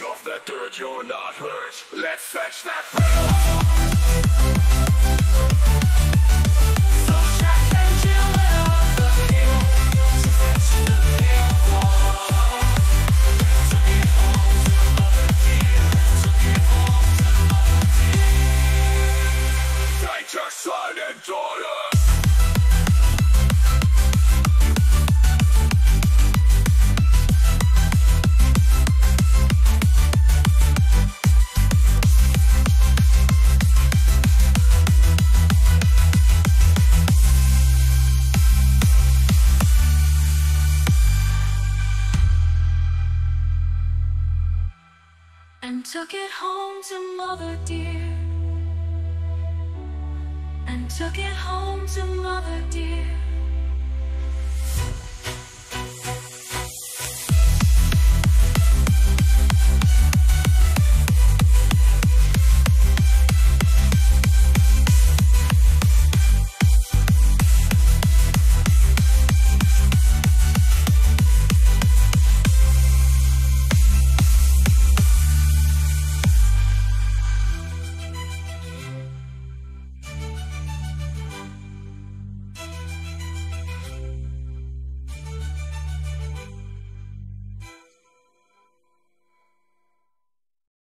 of the dirt, you're not hurt. Let's fetch that. Nature's silent daughter. And took it home to mother dear. And took it home to mother dear.